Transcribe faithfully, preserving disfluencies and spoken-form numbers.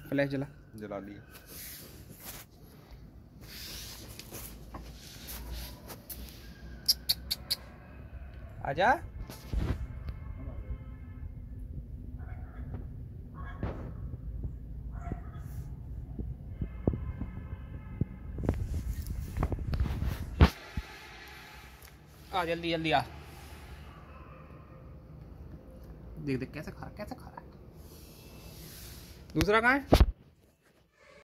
Flash जला जला लिए। आजा। आ जल्दी जल्दी आ। देख देख कैसे खा रहा कैसे खा रहा है। दूसरा कहाँ है?